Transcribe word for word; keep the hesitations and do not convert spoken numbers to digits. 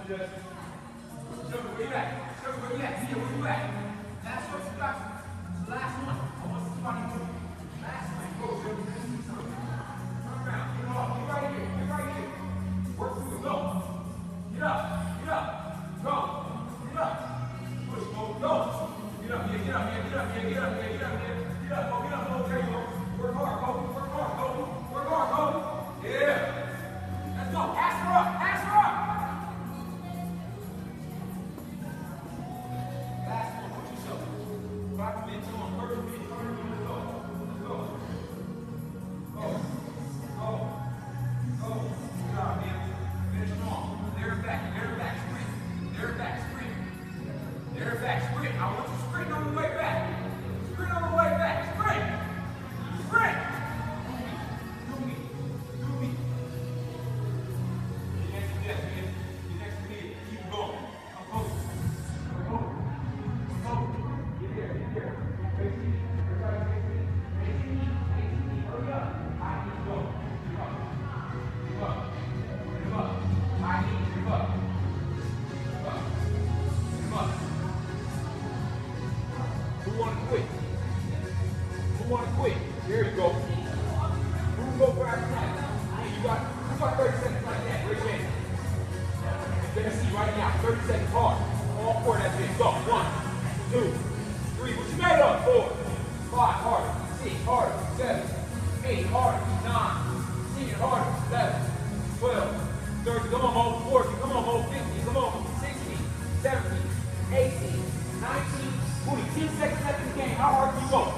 Just show me where you at. Show me where you at. Here, where you at? Last one, you got you. Last one. I want somebody to. Last one. Go, show me. Turn around. Get off. Get right here. Get right here. Work through it. Go. Get up. Get up. Go. Get up. Push. Go. Go. Get up here. Get up here. Get up here. Get up here. Get up here. Get up. Go. Get up. Go. There you go. Work hard. Go. Work hard. Go. Work hard. Go. Yeah. Let's go. Ask her up. Ask her up. Last one. Put yourself. Five minutes on. thirty minutes. thirty minutes. Go. Let's go. Go. Go. Go. Good job, man. Finish strong. There and back. There and back. Sprint. There and back. Sprint. There and back. Sprint. I want you to sprint on the way back. Sprint on the way back. Sprint. Sprint. Do me. Do me. Get next to this, man. Get next to me. Keep going. I'm close. I'm close. I'm close. Get here. Get here. Face me. Everybody face me. Face me. Face me. Hurry up. I need to go. Give up. Give up. Give up. I need to give up. Give up. Give up. Who want to quit? Who want to quit? There you go. Who go grab that? Hey, you got, you got thirty seconds like that. Raise your hand. Let me see right now. thirty seconds hard. All four of that thing. Go. One, two, three. What you made of? Four, five, harder. Six, harder. Seven, eight, harder. Nine, ten, harder. Eleven, twelve, thirteen. Come on, Mo. fourteen. Come on, Mo. fifteen. Come on. sixteen, seventeen, eighteen, nineteen, twenty. ten seconds left in the game. How hard do you go?